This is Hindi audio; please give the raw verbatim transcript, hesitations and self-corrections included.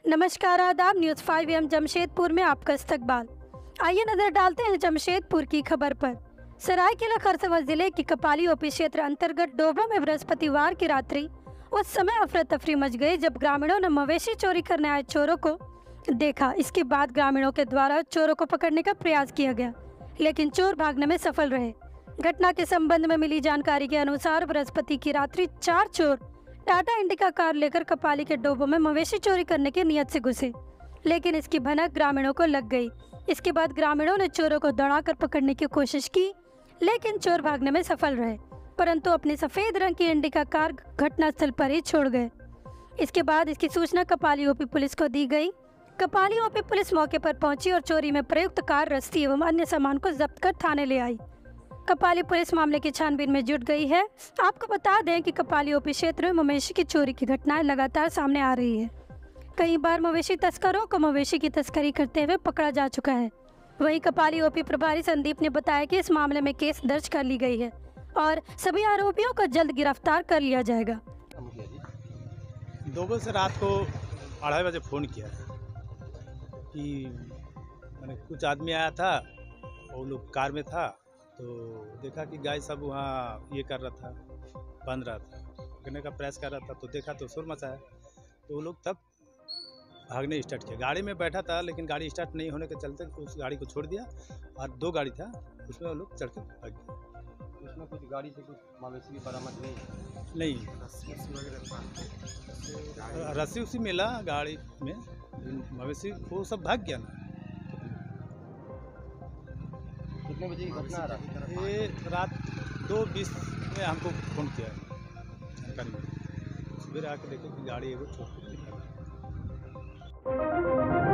नमस्कार, आदाब। न्यूज़ फाइव एम जमशेदपुर में आपका इस्तकबाल। आइए नजर डालते हैं जमशेदपुर की खबर पर। सरायकेला खरसावां जिले की कपाली ओपी क्षेत्र अंतर्गत डोबरा में बृहस्पतिवार की रात्रि उस समय अफरा तफरी मच गई जब ग्रामीणों ने मवेशी चोरी करने आए चोरों को देखा। इसके बाद ग्रामीणों के द्वारा चोरों को पकड़ने का प्रयास किया गया, लेकिन चोर भागने में सफल रहे। घटना के संबंध में मिली जानकारी के अनुसार बृहस्पति की रात्रि चार चोर टाटा इंडिका कार लेकर कपाली के डोबों में मवेशी चोरी करने की नियत से घुसे, लेकिन इसकी भनक ग्रामीणों को लग गई। इसके बाद ग्रामीणों ने चोरों को दौड़ाकर पकड़ने की कोशिश की, लेकिन चोर भागने में सफल रहे, परंतु अपनी सफेद रंग की इंडिका कार घटनास्थल पर ही छोड़ गए। इसके बाद इसकी सूचना कपाली ओपी पुलिस को दी गई। कपाली ओपी पुलिस मौके पर पहुंची और चोरी में प्रयुक्त कार, रस्सी एवं अन्य सामान को जब्त कर थाने ले आई। कपाली पुलिस मामले की छानबीन में जुट गई है। आपको बता दें कि कपाली ओपी क्षेत्र में मवेशी की चोरी की घटनाएं लगातार सामने आ रही है। कई बार मवेशी तस्करों को मवेशी की तस्करी करते हुए पकड़ा जा चुका है। वहीं कपाली ओपी प्रभारी संदीप ने बताया कि इस मामले में केस दर्ज कर ली गई है और सभी आरोपियों को जल्द गिरफ्तार कर लिया जाएगा। दो बजे से रात को अढ़ाई बजे फ़ोन किया कि मैंने कुछ आदमी आया था, वो लोग कार में था, तो देखा कि गाय सब वहाँ ये कर रहा था, बंद रहा था, पकड़ने का प्रयास कर रहा था, तो देखा तो शोर मचाया, तो वो लोग तब भागने स्टार्ट किया। गाड़ी में बैठा था, लेकिन गाड़ी स्टार्ट नहीं होने के चलते उस गाड़ी को छोड़ दिया और दो गाड़ी था, उसमें वो लोग चढ़ के भाग गए। उसमें कुछ गाड़ी से कुछ मवेशी की बरामद नहीं नहीं रस्सी उसी मिला गाड़ी में, मवेशी वो सब भाग गया ना। कितने बजे की घटना रहा? ये रात दो बीस में हमको फ़ोन किया जानकारी में। सुबह आके देखे कि गाड़ी एगो छोड़ के निकल गई।